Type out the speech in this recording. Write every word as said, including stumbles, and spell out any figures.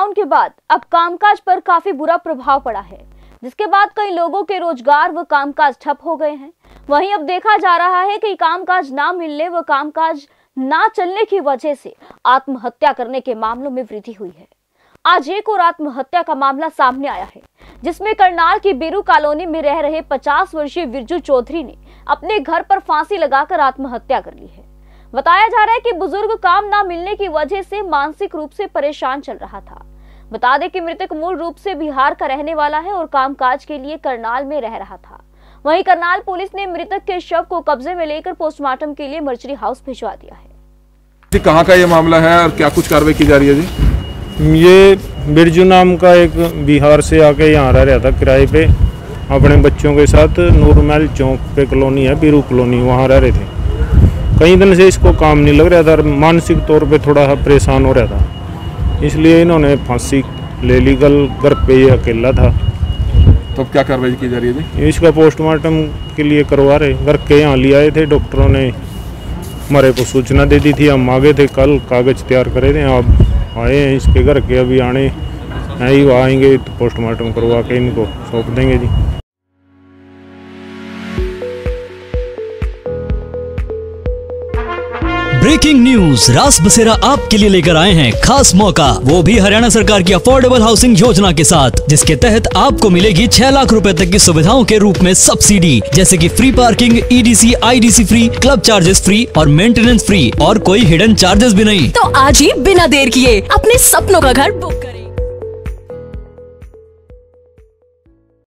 Lockdown के बाद अब कामकाज पर काफी बुरा प्रभाव पड़ा है, जिसके बाद कई लोगों के रोजगार व कामकाज ठप हो गए हैं। वहीं अब देखा जा रहा है कि कामकाज ना मिलने व कामकाज ना चलने की वजह से आत्महत्या करने के मामलों में वृद्धि हुई है। आज एक और आत्महत्या का मामला सामने आया है, जिसमें करनाल की बीरू कॉलोनी में रह रहे पचास वर्षीय बिरजू चौधरी ने अपने घर पर फांसी लगाकर आत्महत्या कर ली है। बताया जा रहा है कि बुजुर्ग काम ना मिलने की वजह से मानसिक रूप से परेशान चल रहा था। बता दें कि मृतक मूल रूप से बिहार का रहने वाला है और कामकाज के लिए करनाल में रह रहा था। वहीं करनाल पुलिस ने मृतक के शव को कब्जे में लेकर पोस्टमार्टम के लिए मर्चरी हाउस भिजवा दिया है। कहाँ का ये मामला है और क्या कुछ कार्रवाई की जा रही है जी? ये बिरजू नाम का एक बिहार से आके यहाँ रह रहा था किराए पे अपने बच्चों के साथ। नूरमहल चौक पे कॉलोनी है, बीरू कॉलोनी, वहाँ रह रहे थे। कई दिन से इसको काम नहीं लग रहा था, मानसिक तौर पे थोड़ा सा परेशान हो रहा था, इसलिए इन्होंने फांसी ले ली। कल घर पे ही अकेला था। तो अब क्या कार्रवाई की जा रही है जी? इसका पोस्टमार्टम के लिए करवा रहे, घर के यहाँ ले आए थे। डॉक्टरों ने हमारे को सूचना दे दी थी, हम आगे थे, कल कागज तैयार करे थे। अब आए हैं इसके घर के, अभी आने हैं ही, आएंगे तो पोस्टमार्टम करवा के इनको सौंप देंगे जी। ब्रेकिंग न्यूज, रास बसेरा आपके लिए लेकर आए हैं खास मौका, वो भी हरियाणा सरकार की अफोर्डेबल हाउसिंग योजना के साथ, जिसके तहत आपको मिलेगी छह लाख रुपए तक की सुविधाओं के रूप में सब्सिडी, जैसे कि free parking, EDC, IDC free, club charges free और मेंटेनेंस फ्री, और कोई हिडन चार्जेस भी नहीं। तो आज ही बिना देर किए अपने सपनों का घर बुक